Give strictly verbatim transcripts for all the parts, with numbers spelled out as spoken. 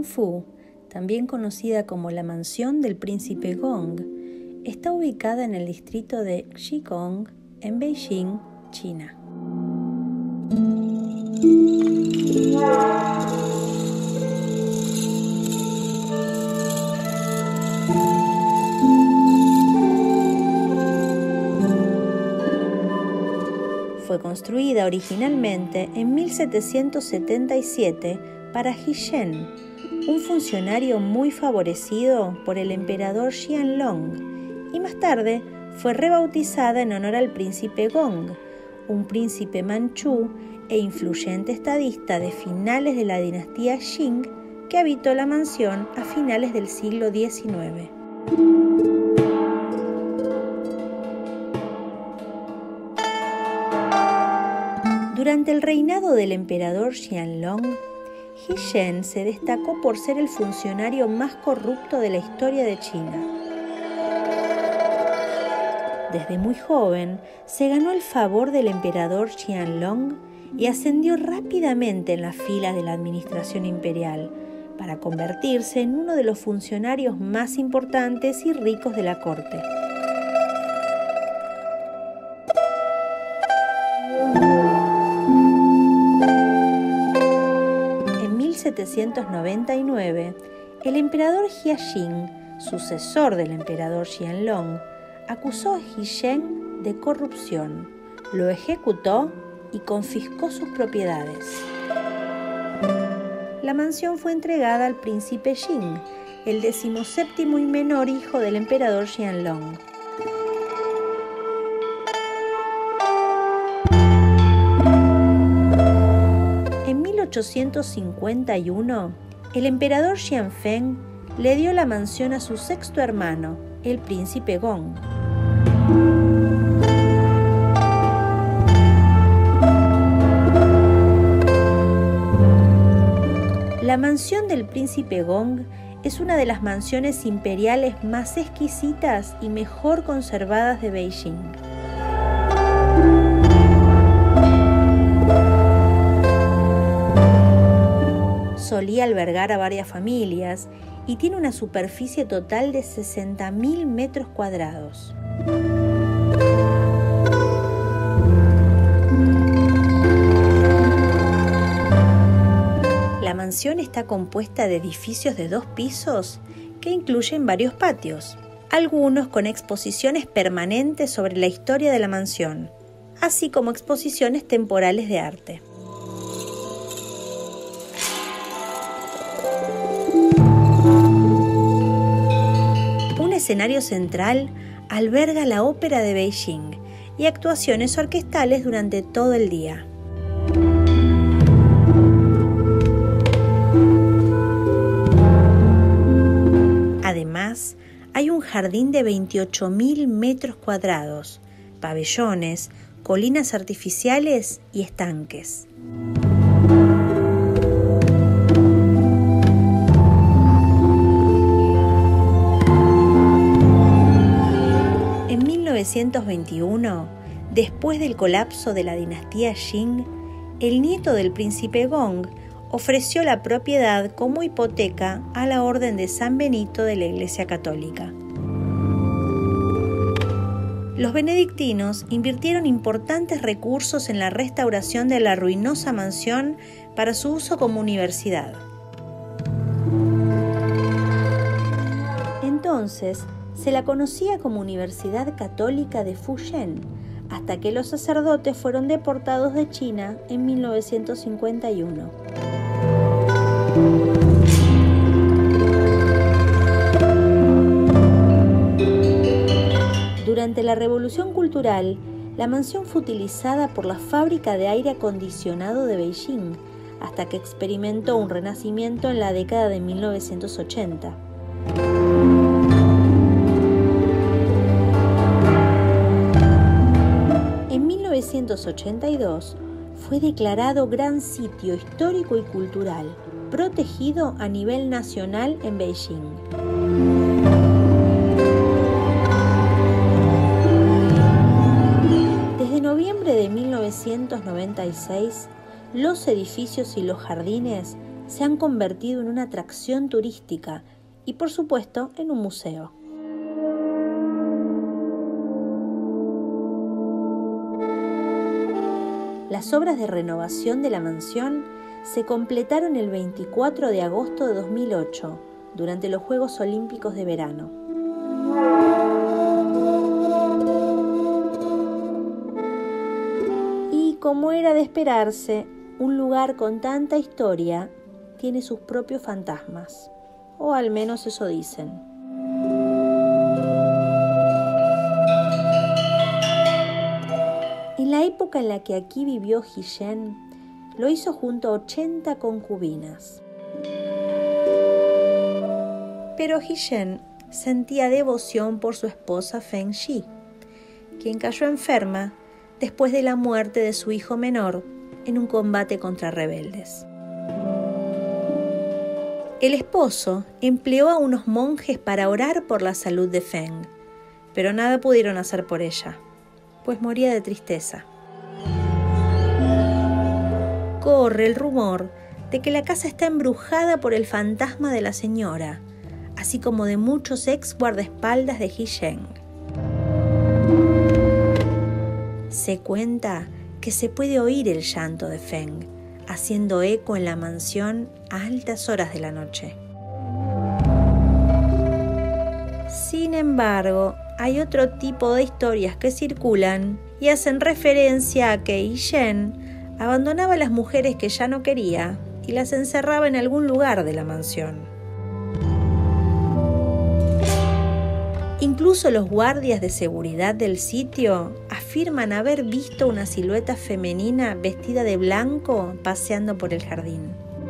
Fu, también conocida como la Mansión del Príncipe Gong, está ubicada en el distrito de Xigong, en Beijing, China. Fue construida originalmente en mil setecientos setenta y siete para He Zhen, un funcionario muy favorecido por el emperador Qianlong, y más tarde fue rebautizada en honor al príncipe Gong, un príncipe manchú e influyente estadista de finales de la dinastía Qing que habitó la mansión a finales del siglo diecinueve. Durante el reinado del emperador Qianlong, He Zhen se destacó por ser el funcionario más corrupto de la historia de China. Desde muy joven, se ganó el favor del emperador Qianlong y ascendió rápidamente en las filas de la administración imperial, para convertirse en uno de los funcionarios más importantes y ricos de la corte. En mil setecientos noventa y nueve, el emperador Jia Jing, sucesor del emperador Qianlong, acusó a He Zhen de corrupción, lo ejecutó y confiscó sus propiedades. La mansión fue entregada al príncipe Jing, el decimoséptimo y menor hijo del emperador Qianlong. En mil ochocientos cincuenta y uno, el emperador Xianfeng le dio la mansión a su sexto hermano, el príncipe Gong. La mansión del príncipe Gong es una de las mansiones imperiales más exquisitas y mejor conservadas de Beijing. Solía albergar a varias familias y tiene una superficie total de sesenta mil metros cuadrados. La mansión está compuesta de edificios de dos pisos que incluyen varios patios, algunos con exposiciones permanentes sobre la historia de la mansión, así como exposiciones temporales de arte. Un escenario central alberga la Ópera de Beijing y actuaciones orquestales durante todo el día. Además, hay un jardín de veintiocho mil metros cuadrados, pabellones, colinas artificiales y estanques. En mil novecientos veintiuno, después del colapso de la dinastía Qing, el nieto del príncipe Gong ofreció la propiedad como hipoteca a la Orden de San Benito de la Iglesia Católica. Los benedictinos invirtieron importantes recursos en la restauración de la ruinosa mansión para su uso como universidad. Entonces, se la conocía como Universidad Católica de Fuyén, hasta que los sacerdotes fueron deportados de China en mil novecientos cincuenta y uno. Durante la Revolución Cultural, la mansión fue utilizada por la fábrica de aire acondicionado de Beijing, hasta que experimentó un renacimiento en la década de mil novecientos ochenta. En mil novecientos ochenta y dos fue declarado Gran Sitio Histórico y Cultural, protegido a nivel nacional en Beijing. Desde noviembre de mil novecientos noventa y seis, los edificios y los jardines se han convertido en una atracción turística y, por supuesto, en un museo. Las obras de renovación de la mansión se completaron el veinticuatro de agosto de dos mil ocho, durante los Juegos Olímpicos de Verano. Y como era de esperarse, un lugar con tanta historia tiene sus propios fantasmas, o al menos eso dicen. En la época en la que aquí vivió Guillén, lo hizo junto a ochenta concubinas. Pero Guillén sentía devoción por su esposa Feng Yi, quien cayó enferma después de la muerte de su hijo menor en un combate contra rebeldes. El esposo empleó a unos monjes para orar por la salud de Feng, pero nada pudieron hacer por ella, pues moría de tristeza. Corre el rumor de que la casa está embrujada por el fantasma de la señora, así como de muchos ex guardaespaldas de Guillén. Se cuenta que se puede oír el llanto de Feng, haciendo eco en la mansión a altas horas de la noche. Sin embargo, hay otro tipo de historias que circulan y hacen referencia a que Guillén abandonaba a las mujeres que ya no quería y las encerraba en algún lugar de la mansión. Incluso los guardias de seguridad del sitio afirman haber visto una silueta femenina vestida de blanco paseando por el jardín.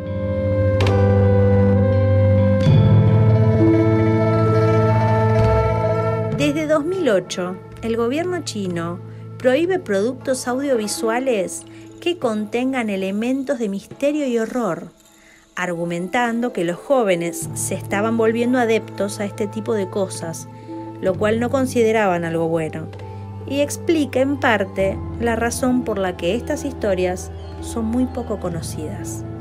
Desde dos mil ocho, el gobierno chino prohíbe productos audiovisuales que contengan elementos de misterio y horror, argumentando que los jóvenes se estaban volviendo adeptos a este tipo de cosas, lo cual no consideraban algo bueno, y explica en parte la razón por la que estas historias son muy poco conocidas.